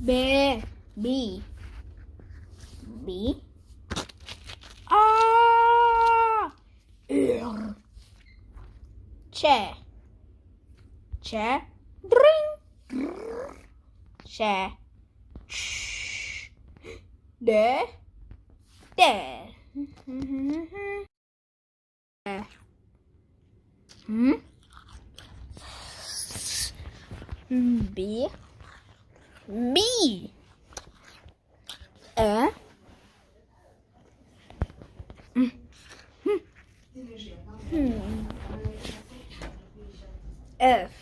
B. B. B. A. R. Ç. Ç. Dring. Ç. Ç. D. D. B. B. E. F.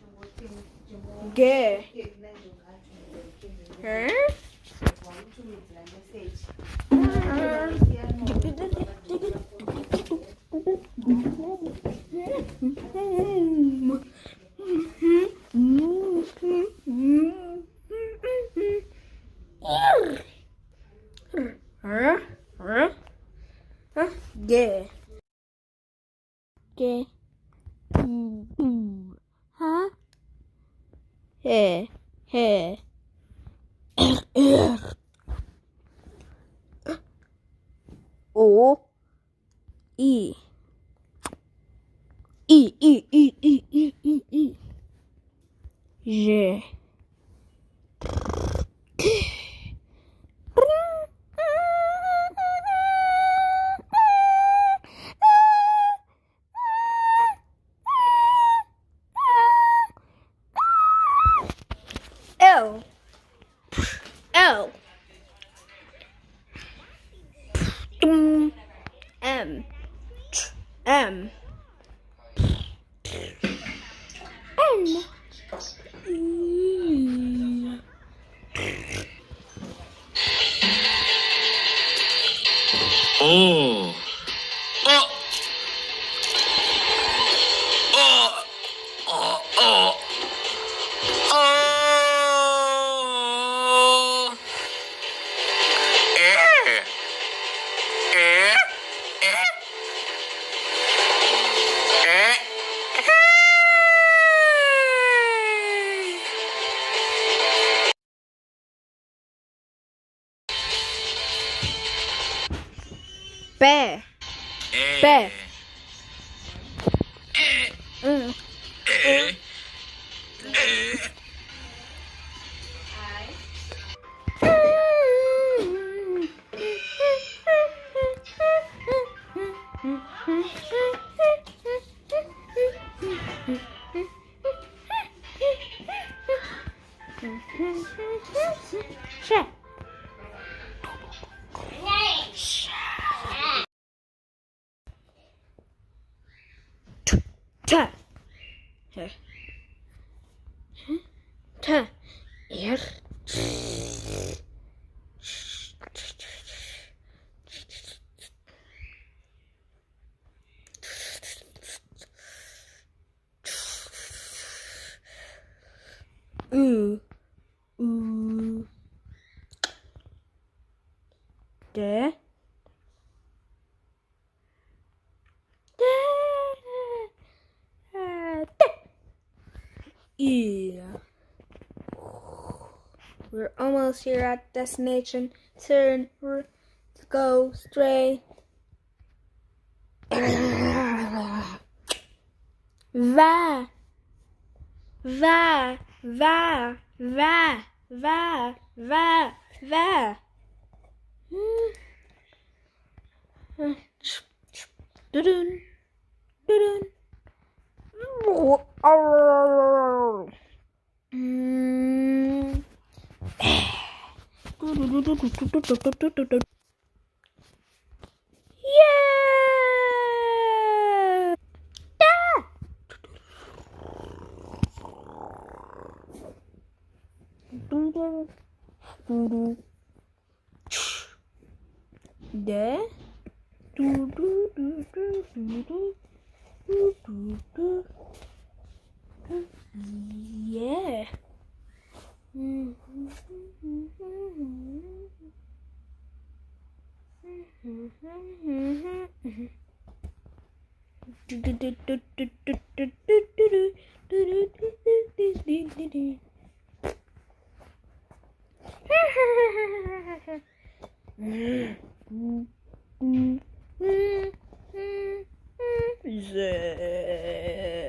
G. H. G. G. Huh? He. He. O. E. E. E. E. E. E. E. E. G. L. L. M. M. N. Oh. Oh. Oh. Oh. Oh. Oh. Eh. Eh. Eh. Eh. B. B. T. T. R. U. U. D. E. We're almost here at destination. Turn to go straight. Va. Va. Va. Va. Va. Va. Va. Dudun. Dudun. Yeah! De. Yeah. Z.